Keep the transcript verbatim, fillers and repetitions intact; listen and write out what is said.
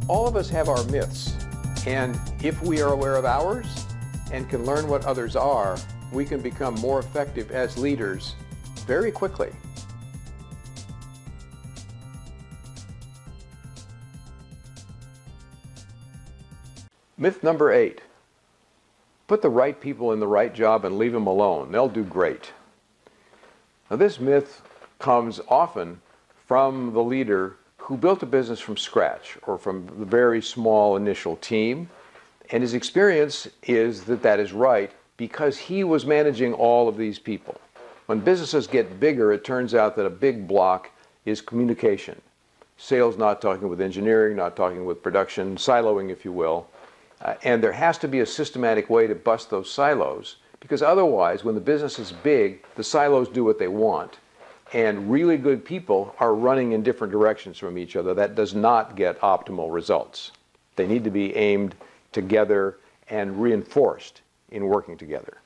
All of us have our myths, and if we are aware of ours and can learn what others are, we can become more effective as leaders very quickly. Myth number eight. Put the right people in the right job and leave them alone. They'll do great. Now, this myth comes often from the leader who built a business from scratch or from the very small initial team, and his experience is that that is right because he was managing all of these people. When businesses get bigger, it turns out that a big block is communication. Sales not talking with engineering, not talking with production, siloing, if you will. Uh, and there has to be a systematic way to bust those silos, because otherwise, when the business is big, the silos do what they want. And really good people are running in different directions from each other. That does not get optimal results. They need to be aimed together and reinforced in working together.